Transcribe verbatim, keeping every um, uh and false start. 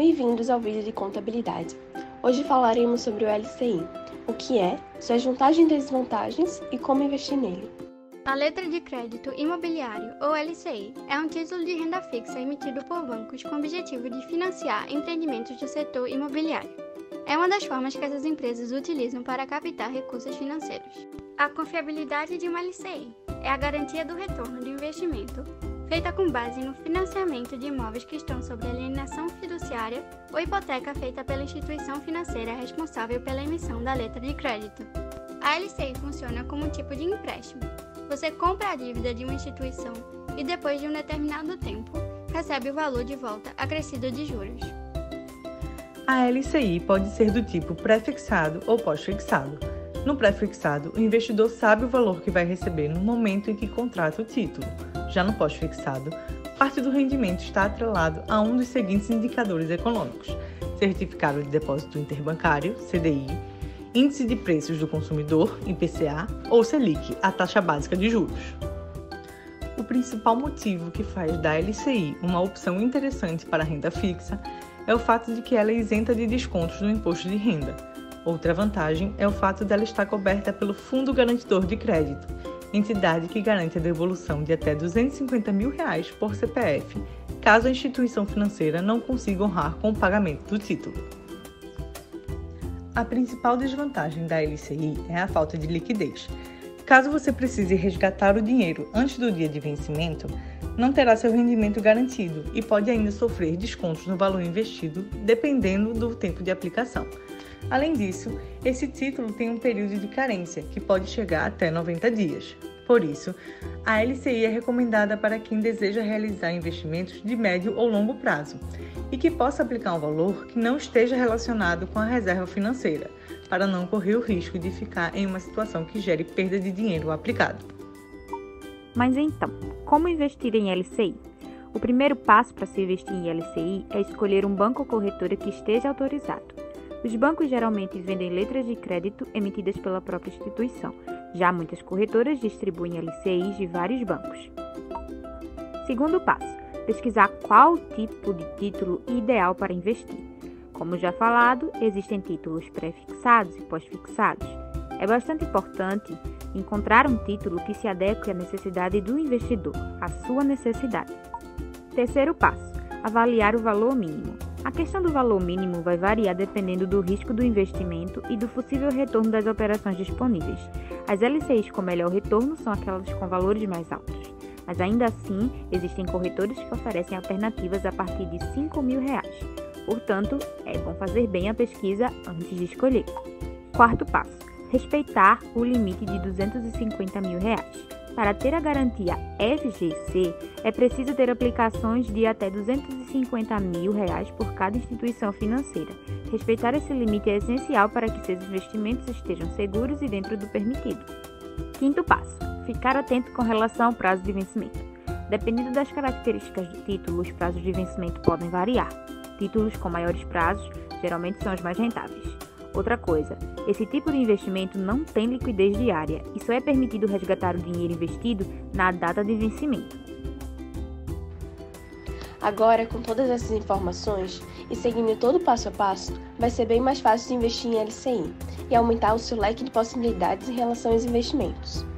Bem-vindos ao vídeo de contabilidade. Hoje falaremos sobre o L C I, o que é, suas vantagens e desvantagens e como investir nele. A letra de crédito imobiliário, ou L C I, é um título de renda fixa emitido por bancos com o objetivo de financiar empreendimentos do setor imobiliário. É uma das formas que essas empresas utilizam para captar recursos financeiros. A confiabilidade de uma L C I é a garantia do retorno do investimento, feita com base no financiamento de imóveis que estão sob alienação fiduciária ou hipoteca feita pela instituição financeira responsável pela emissão da letra de crédito. A L C I funciona como um tipo de empréstimo. Você compra a dívida de uma instituição e, depois de um determinado tempo, recebe o valor de volta acrescido de juros. A L C I pode ser do tipo pré-fixado ou pós-fixado. No pré-fixado, o investidor sabe o valor que vai receber no momento em que contrata o título. Já no pós-fixado, parte do rendimento está atrelado a um dos seguintes indicadores econômicos: Certificado de Depósito Interbancário, C D I, Índice de Preços do Consumidor, I P C A, ou Selic, a taxa básica de juros. O principal motivo que faz da L C I uma opção interessante para a renda fixa é o fato de que ela é isenta de descontos no imposto de renda. Outra vantagem é o fato dela estar coberta pelo Fundo Garantidor de Crédito, entidade que garante a devolução de até duzentos e cinquenta mil reais por C P F, caso a instituição financeira não consiga honrar com o pagamento do título. A principal desvantagem da L C I é a falta de liquidez. Caso você precise resgatar o dinheiro antes do dia de vencimento, não terá seu rendimento garantido e pode ainda sofrer descontos no valor investido, dependendo do tempo de aplicação. Além disso, esse título tem um período de carência, que pode chegar até noventa dias. Por isso, a L C I é recomendada para quem deseja realizar investimentos de médio ou longo prazo e que possa aplicar um valor que não esteja relacionado com a reserva financeira, para não correr o risco de ficar em uma situação que gere perda de dinheiro aplicado. Mas então, como investir em L C I? O primeiro passo para se investir em L C I é escolher um banco ou corretora que esteja autorizado. Os bancos geralmente vendem letras de crédito emitidas pela própria instituição. Já muitas corretoras distribuem L C Is de vários bancos. Segundo passo, pesquisar qual tipo de título ideal para investir. Como já falado, existem títulos pré-fixados e pós-fixados. É bastante importante encontrar um título que se adeque à necessidade do investidor, à sua necessidade. Terceiro passo, avaliar o valor mínimo. A questão do valor mínimo vai variar dependendo do risco do investimento e do possível retorno das operações disponíveis. As L C Is com melhor retorno são aquelas com valores mais altos, mas ainda assim existem corretores que oferecem alternativas a partir de cinco mil reais. Portanto, é bom fazer bem a pesquisa antes de escolher. Quarto passo, respeitar o limite de duzentos e cinquenta mil reais. Para ter a garantia F G C, é preciso ter aplicações de até duzentos e cinquenta mil reais por cada instituição financeira. Respeitar esse limite é essencial para que seus investimentos estejam seguros e dentro do permitido. Quinto passo, ficar atento com relação ao prazo de vencimento. Dependendo das características do título, os prazos de vencimento podem variar. Títulos com maiores prazos geralmente são os mais rentáveis. Outra coisa, esse tipo de investimento não tem liquidez diária e só é permitido resgatar o dinheiro investido na data de vencimento. Agora, com todas essas informações e seguindo todo o passo a passo, vai ser bem mais fácil de investir em L C I e aumentar o seu leque de possibilidades em relação aos investimentos.